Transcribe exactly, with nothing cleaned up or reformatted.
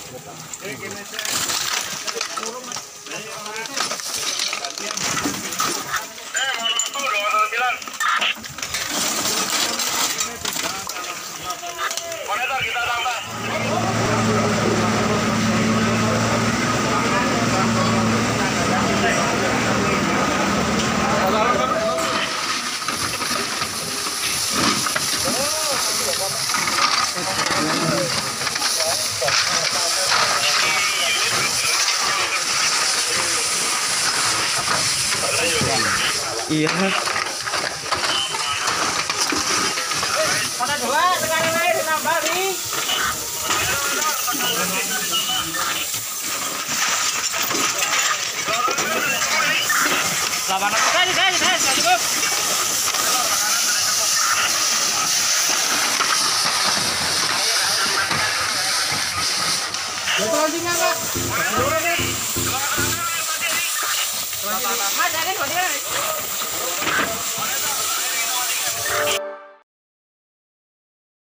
Monitor kita tambah. Iya. Pada dua sekarang air ditambah nih. delapan ratus aja guys, guys, cukup. Closingnya Pak. Mas, jangan